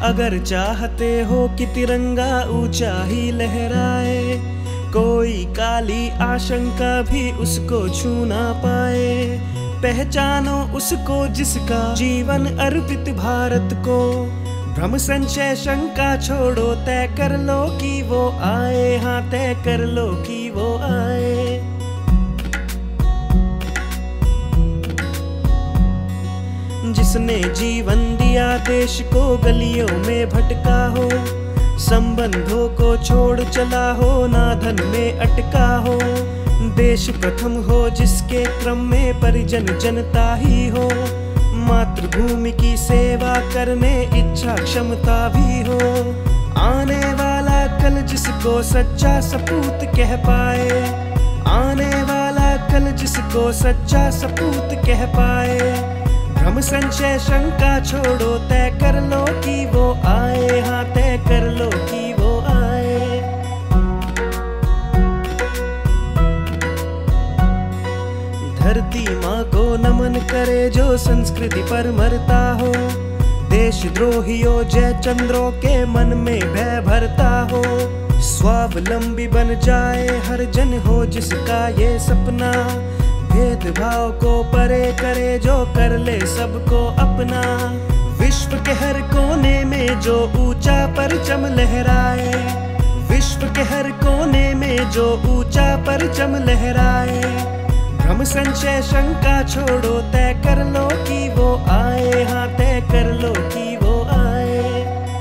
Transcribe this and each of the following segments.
अगर चाहते हो कि तिरंगा ऊंचा ही लहराए, कोई काली आशंका भी उसको छू ना पाए। पहचानो उसको जिसका जीवन अर्पित भारत को। भ्रम संशय शंका छोड़ो, तय कर लो कि वो आए, हाँ तय कर लो कि वो आए। जिसने जीवन दिया देश को, गलियों में भटका हो, संबंधों को छोड़ चला हो, ना धन में अटका हो। देश प्रथम हो जिसके क्रम में परिजन जनता ही हो। मातृभूमि की सेवा करने इच्छा क्षमता भी हो। आने वाला कल जिसको सच्चा सपूत कह पाए, आने वाला कल जिसको सच्चा सपूत कह पाए। भ्रम संशय शंका छोड़ो, तय कर लो कि वो आए, हाँ तय कर लो कि वो आए। धरती माँ को नमन करे जो संस्कृति पर मरता हो। देशद्रोहियों जय चंद्रों के मन में भय भरता हो। स्वावलंबी बन जाए हर जन हो जिसका ये सपना। भेदभाव को परे करे जो कर ले सबको अपना। विश्व के हर कोने में जो ऊंचा परचम लहराए, विश्व के हर कोने में जो ऊंचा परचम लहराए। भ्रम संशय शंका छोड़ो, तय कर लो कि वो आए, हाँ तय कर लो कि वो आए।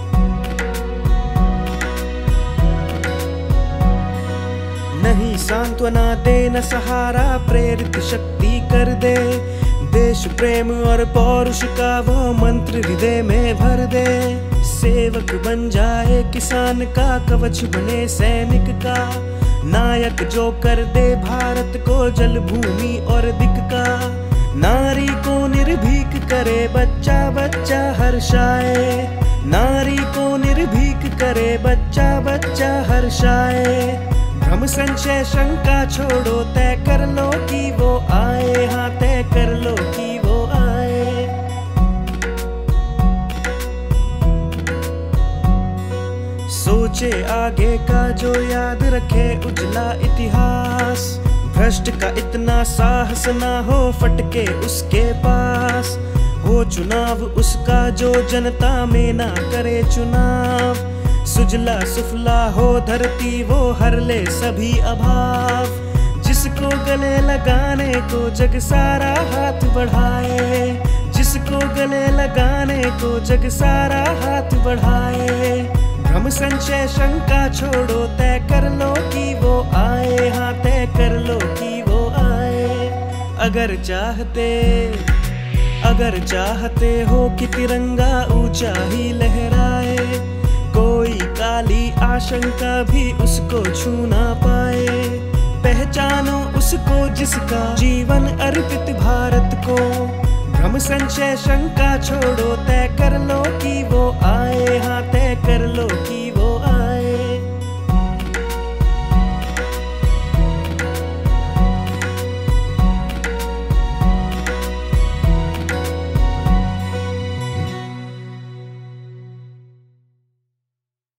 नहीं सांत्वना दे न सहारा, प्रेरित शक्ति कर दे। देश प्रेम और पौरुष का वो मंत्र हृदय में भर दे। सेवक बन जाए किसान का, कवच बने सैनिक का। नायक जो कर दे भारत को जल भूमि और दिक का। नारी को निर्भीक करे बच्चा बच्चा हर्षाए। नारी को निर्भीक करे बच्चा बच्चा हर्षाए। भ्रम संशय शंका छोड़ो, तय कर लो कि वो आए, हाँ तय कर लो कि वो आए। सोचे आगे का जो याद रखे उजला इतिहास। भ्रष्ट का इतना साहस ना हो फटके उसके पास। हो चुनाव उसका जो जनता में ना करे चुनाव। सुजला सुफला हो धरती वो हर ले सभी अभाव। जिसको गले लगाने को जग सारा हाथ बढ़ाए। जिसको गले लगाने को जग सारा हाथ बढ़ाए। भ्रम संशय शंका छोड़ो, तय कर लो कि वो आए, हाँ तय कर लो कि वो आए। अगर चाहते हो कि तिरंगा ऊंचा ही लहराए, कोई काली आशंका भी उसको छू ना पाए। पहचानो उसको जिसका जीवन अर्पित भारत को। भ्रम संशय शंका छोड़ो, तय कर लो कि वो आए, हाँ तय कर लो कि वो